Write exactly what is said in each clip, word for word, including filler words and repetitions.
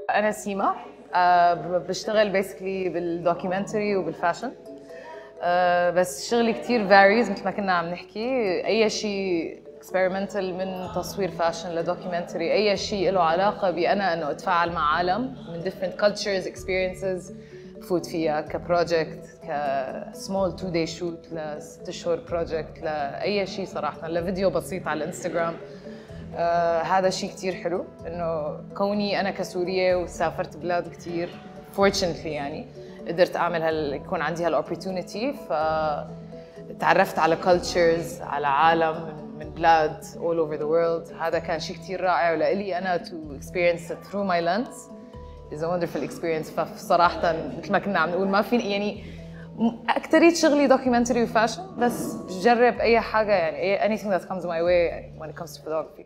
أنا سيما، أه بشتغل بيسكلي بالدوكيومنتري وبالفاشن. أه بس شغلي كتير فاريز مثل ما كنا عم نحكي، أي شيء experimental من تصوير فاشن لدوكيومنتري، أي شيء له علاقة بأنا إنه أتفاعل مع عالم من different cultures experiences بفوت فيها كبروجكت، كسمول تو داي شوت لست شهور بروجكت، لأي شيء صراحة، لفيديو بسيط على الانستغرام. آه هذا شيء كتير حلو انه كوني انا كسوريه وسافرت بلاد كتير fortunately يعني قدرت اعمل هال يكون عندي هالاوبورتونيتي، فتعرفت على cultures، على عالم من, من بلاد all over the world. هذا كان شيء كتير رائع، ولإلي انا to experience it through my lens is a wonderful experience. فصراحه مثل ما كنا عم نقول ما في يعني أكتريت شغلي دوكيومنتري وفاشن، بس بجرب أي حاجة يعني anything that comes my way when it comes to photography.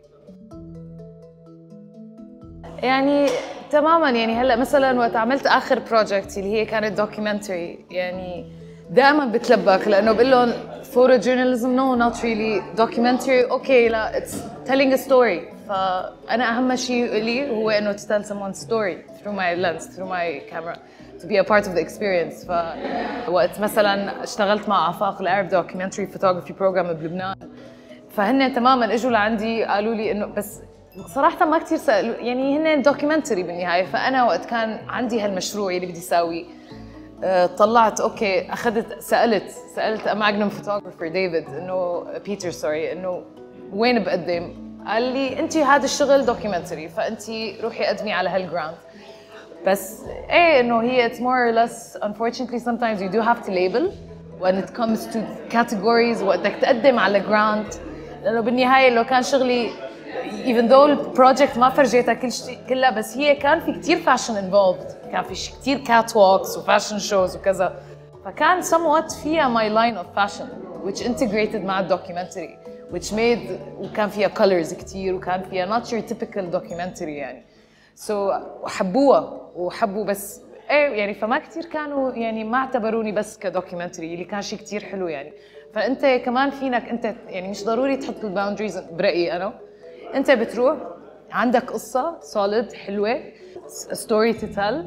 يعني تماماً يعني هلا مثلاً وقت عملت آخر بروجكت اللي هي كانت دوكيومنتري، يعني دائماً بتلبك لأنه بقول لهم photojournalism no not really documentary okay لا it's telling a story. فأنا أهم شيء لي هو إنه to tell someone's story through my lens through my camera to be a part of the experience. فوقت مثلا اشتغلت مع آفاق العرب documentary photography program بلبنان، فهن تماما اجوا لعندي قالوا لي انه بس صراحه ما كثير سالوا يعني هن دوكيومنتري بالنهايه. فانا وقت كان عندي هالمشروع اللي بدي اساويه طلعت اوكي اخذت سالت سالت ماجنوم فوتوغرافر ديفيد انه بيتر سوري انه وين بقدم؟ قال لي انت هذا الشغل دوكيومنتري فانت روحي قدمي على هالجراند. بس ايه انه هي it's more or less unfortunately sometimes you do have to label when it comes to categories وقتك تقدم على grant، لانه بالنهايه لو كان شغلي even though البروجكت ما فرجيتها كل شيء كلها، بس هي كان في كثير fashion involved، كان في كثير catwalks وفاشن شوز وكذا، فكان somewhat فيها my line of fashion which integrated مع الدوكيومنتري which made وكان فيها colors كثير وكان فيها not your typical documentary يعني. so وحبوها وحبوا بس ايه يعني فما كثير كانوا يعني ما اعتبروني بس كدوكيومنتري اللي كان شيء كثير حلو يعني. فانت كمان فينك انت يعني مش ضروري تحط الباوندريز برايي انا، انت بتروح عندك قصه solid حلوه ستوري تو تيل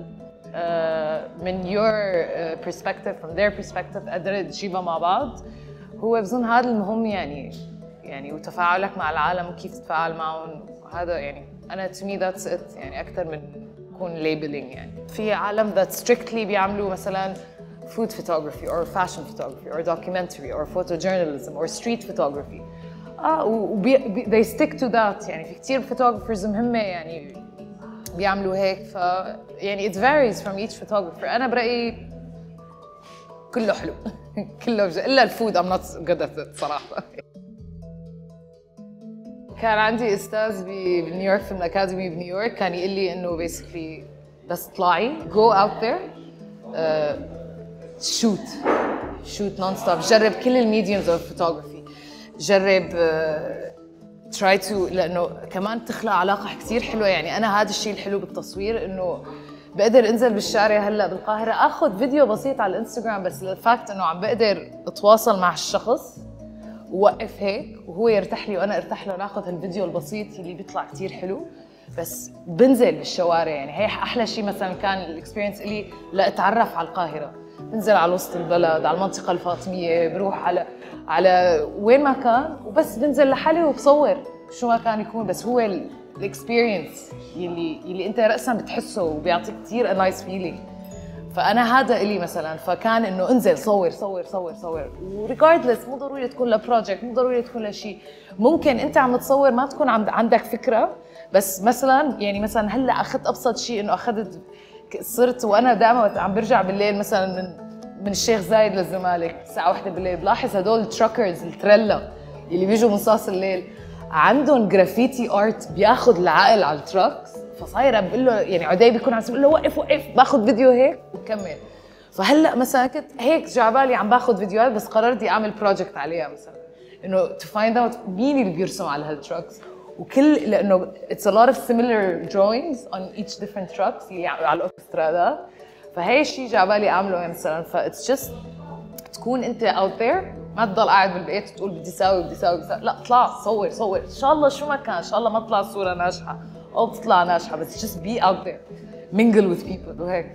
من your uh, perspective from their perspective قدرت تجيبها مع بعض. هو بظن هذا المهم يعني يعني وتفاعلك مع العالم وكيف تتفاعل معهم، هذا يعني انا to me that's it يعني اكثر من يكون labeling. يعني في عالم that strictly بيعملوا مثلا food photography or fashion photography or documentary or photojournalism or street photography اه وبي they stick to that. يعني في كثير photographers مهمه يعني بيعملوا هيك، ف يعني it varies from each photographer. انا برايي كله حلو كله بج... الا الفود I'm not good at it صراحه. كان عندي استاذ بنيويورك في الاكاديمي بنيويورك كان يقول لي انه بيسكلي بس اطلعي go out there uh, shoot shoot non stop، جرب كل الميديومز اوف فوتوغرافي، جرب uh, try to لانه كمان تخلق علاقه كثير حلوه. يعني انا هذا الشيء الحلو بالتصوير انه بقدر انزل بالشارع هلا بالقاهره اخذ فيديو بسيط على الانستغرام، بس الفاكت انه عم بقدر اتواصل مع الشخص ووقف هيك وهو يرتاح لي وانا ارتاح له، ناخذ هالفيديو البسيط اللي بيطلع كثير حلو. بس بنزل بالشوارع يعني هي احلى شيء مثلا كان الاكسبيرينس لي لاتعرف على القاهره، بنزل على وسط البلد على المنطقه الفاطميه، بروح على على وين ما كان وبس بنزل لحالي وبصور شو ما كان يكون. بس هو الاكسبيرينس اللي اللي انت راسا بتحسه وبيعطيك كثير نايس فيلينج. فانا هذا الي مثلا، فكان انه انزل صور صور صور صور وريجاردلس، مو ضروري تكون لبروجكت، مو ضروري تكون لشيء، ممكن انت عم تصور ما تكون عندك فكره، بس مثلا يعني مثلا هلا اخذت ابسط شيء انه اخذت صرت وانا دائما عم برجع بالليل مثلا من من الشيخ زايد للزمالك الساعه واحدة بالليل، بلاحظ هدول التراكرز التريلا اللي بيجوا من صاص الليل عندهم جرافيتي ارت بياخذ العقل على التراكس. فصايره بقول له يعني عدي بيكون عم بقول له وقف وقف باخذ فيديو هيك وكمل. فهلا مثلا كنت هيك جعبالي عم باخذ فيديوهات، بس قررت اعمل بروجكت عليها مثلا انه تو فايند اوت مين اللي بيرسم على هالتراكس وكل، لانه اتس ا لوت اوف similar drawings on each different trucks اللي على الاوتوسترادات. فهي الشيء جعبالي اعمله مثلا. فاتس جست تكون انت اوت ذير، ما تضل قاعد بالبيت وتقول بدي ساوي بدي ساوي بدي ساوي، لا اطلع صور صور ان شاء الله شو ما كان، ان شاء الله ما تطلع الصوره ناجحه او بتطلع ناجحه، بس just be out there mingle with people وهيك.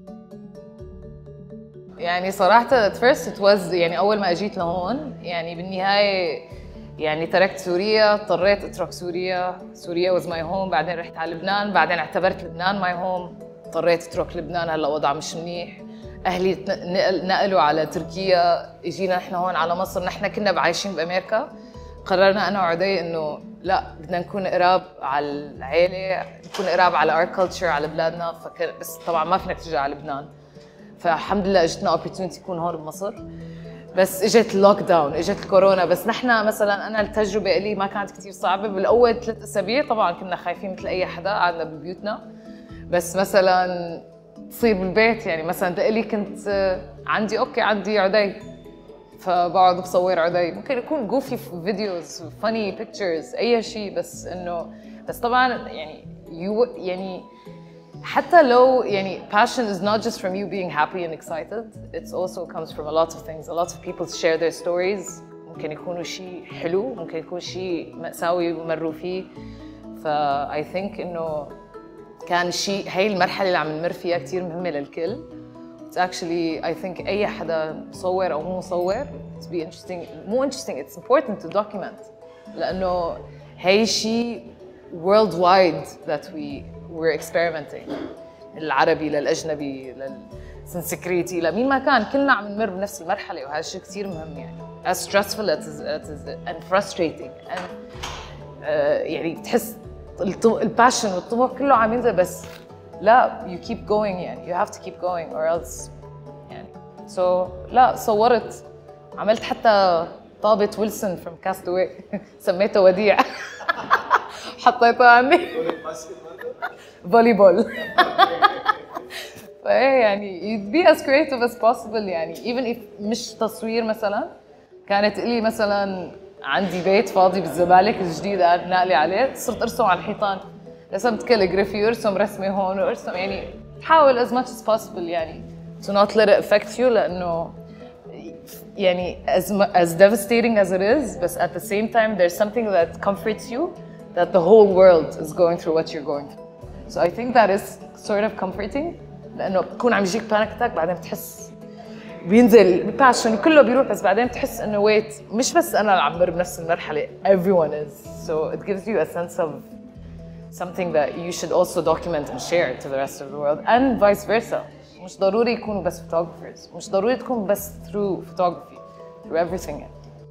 يعني صراحة at first it was يعني أول ما أجيت لهون يعني بالنهاية يعني تركت سوريا، اضطريت اترك سوريا، سوريا was my home، بعدين رحت على لبنان، بعدين اعتبرت لبنان my home، اضطريت اترك لبنان، هلا وضع مش منيح، أهلي نقلوا على تركيا، اجينا نحن هون على مصر، نحن كنا عايشين بأمريكا، قررنا أنا وعدي إنه لا بدنا نكون قراب على العيلة، نكون قراب على our culture على بلادنا، فكر بس طبعا ما فينك ترجع على لبنان. فالحمد لله اجتنا opportunity تكون هون بمصر، بس اجت اللوك داون، اجت الكورونا، بس نحن مثلا انا التجربه لي ما كانت كثير صعبه، بالاول ثلاث اسابيع طبعا كنا خايفين مثل اي حدا، قعدنا ببيوتنا، بس مثلا تصير بالبيت يعني مثلا لي كنت عندي اوكي عندي عدي، فبقعد بصور عدي، ممكن يكون جوفي فيديوز، فاني بيكتشرز، اي شيء، بس انه بس طبعا يعني يو يعني حتى لو يعني passion is not just from you being happy and excited, it also comes from a lot of things. A lot of people share their stories. ممكن يكونوا شيء حلو، ممكن يكون شيء مأساوي ومروا فيه. ف I think إنه كان شيء هي المرحلة اللي عم نمر فيها كثير مهمة للكل. It's actually I think أي حدا مصور أو مو مصور to be interesting مو interesting it's important to document لأنه هي شيء worldwide that we we're experimenting. العربي للأجنبي للسنسكريتي لمين ما كان كلنا عم نمر بنفس المرحلة، وهذا شيء كثير مهم يعني. as stressful as it is and frustrating and uh, يعني بتحس الباشن والطموح كله عم ينزل، بس لا you keep going يعني you have to keep going or else يعني. so لا صورت، عملت حتى طابة ويلسون from Castaway سميته وديع حطيته عندي فولي بول. فايه يعني you'd be as creative as possible يعني even if مش تصوير مثلا، كانت لي مثلا عندي بيت فاضي بالزمالك الجديد قاعد ناقلي عليه، صرت ارسم على الحيطان، رسمت كاليغرافي وارسم رسمه هون وارسم يعني حاول as much as possible يعني to not let it affect you لانه يعني as as devastating as it is but at the same time there's something that comforts you that the whole world is going through what you're going through. So I think that is sort of comforting لأنه بتكون عم يجيك panic attack بعدين بتحس بينزل الباشن كله بيروح، بس بعدين بتحس إنه wait مش بس أنا اللي عم مر بنفس المرحلة everyone is. So it gives you a sense of something that you should also document and share to the rest of the world and vice versa. مش ضروري يكونوا بس photographers، مش ضروري تكون بس through photography through everything.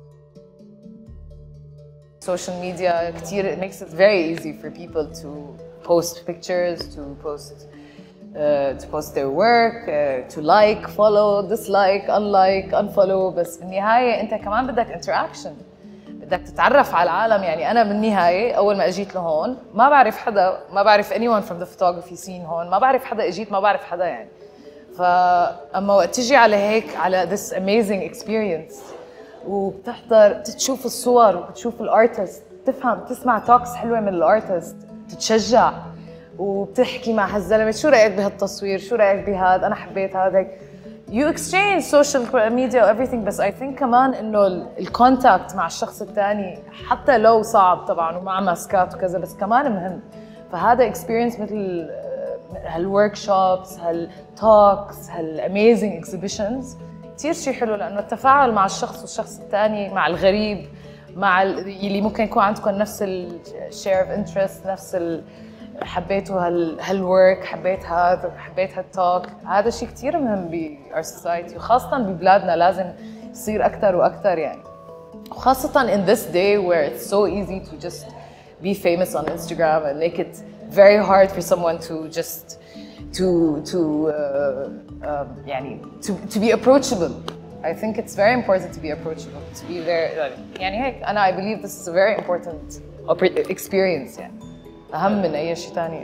Social media كتير it makes it very easy for people to post pictures, to post uh, to post their work, uh, to like, follow, dislike, unlike, unfollow. بس بالنهاية أنت كمان بدك interaction، بدك تتعرف على العالم. يعني أنا بالنهاية أول ما أجيت لهون ما بعرف حدا، ما بعرف anyone from the photography scene هون، ما بعرف حدا، أجيت ما بعرف حدا يعني. فأما وقت تجي على هيك على this amazing experience وبتحضر تشوف الصور وبتشوف الارتست، تفهم تسمع توكس حلوه من الارتست، تتشجع وبتحكي مع هالزلمه شو رايك بهالتصوير، شو رايك بهذا، انا حبيت هذا. you exchange social media و everything، بس I think كمان انه الكونتاكت مع الشخص الثاني حتى لو صعب طبعا ومع ماسكات وكذا بس كمان مهم. فهذا experience مثل هالورك شوبس، هالتوكس، هالاميزنج اكزيبيشنز كثير شيء حلو، لانه التفاعل مع الشخص والشخص الثاني، مع الغريب، مع اللي ممكن يكون عندكم نفس الشير اوف انترست، نفس ال حبيتوا هال هالورك، حبيت هذا، حبيت هالتوك، هذا شيء كثير مهم ب our society وخاصة ببلادنا لازم يصير أكثر وأكثر يعني. وخاصة in this day where it's so easy to just be famous on Instagram and make it very hard for someone to just to to uh, um, يعني to to be approachable. I think it's very important to be approachable, to be very يعني هيك أنا I believe this is a very important experience يعني أهم من أي شيء ثاني.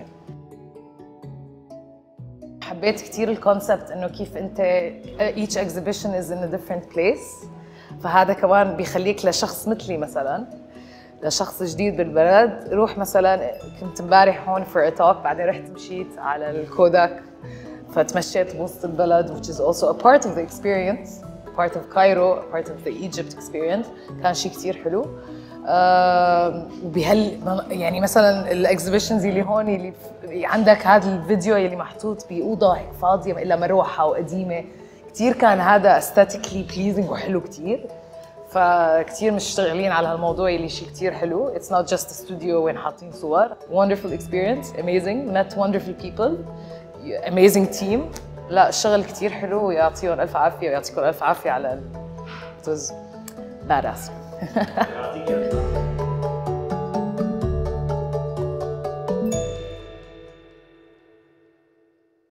حبيت كثير الكونسبت إنه كيف أنت each exhibition is in a different place، فهذا كمان بيخليك لشخص مثلي مثلاً، لشخص جديد بالبلد، روح مثلاً كنت امبارح هون for a talk بعدين رحت مشيت على الكوداك فتمشيت بوسط البلد which is also a part of the experience, part of Cairo, part of the Egypt experience. كان شيء كثير حلو. آه وبهال يعني مثلا الاكزبيشنز اللي هون اللي عندك هذا الفيديو اللي محطوط باوضه هيك فاضيه الا مروحه وقديمه، كثير كان هذا aesthetically pleasing وحلو كثير. فكتير مشتغلين على هالموضوع اللي شيء كتير حلو. It's not just a studio وين حاطين صور. Wonderful experience, amazing, met wonderful people, amazing team. لا الشغل كتير حلو ويعطيهم ألف عافية ويعطيكم ألف عافية على ال... It was badass.